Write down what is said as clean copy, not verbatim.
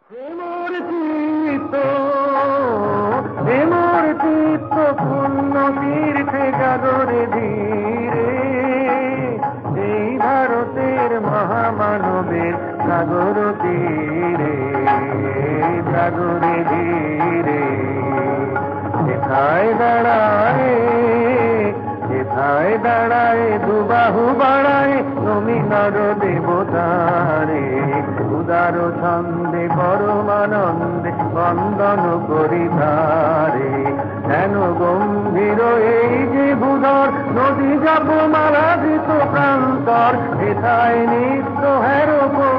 প্রেমর চিত্ত প্রেমর চিত্ত পূর্ণ তীর্থে জাগরে ধীরে এই ভারতের মহামানবের সাগর তীরে জাগরে ধীরে যেথায় দাঁড়ায় যেথায় দাঁড়ায় দুবাহু বাড়ায় তুমি নর দেবতারে উদার ছন্দে পরমানন্দে বন্দন করি তারে যেন গম্ভীর এই যে ভূধর নদী জপমালা দিত প্রান্তর যেথায় নিত্য হেরো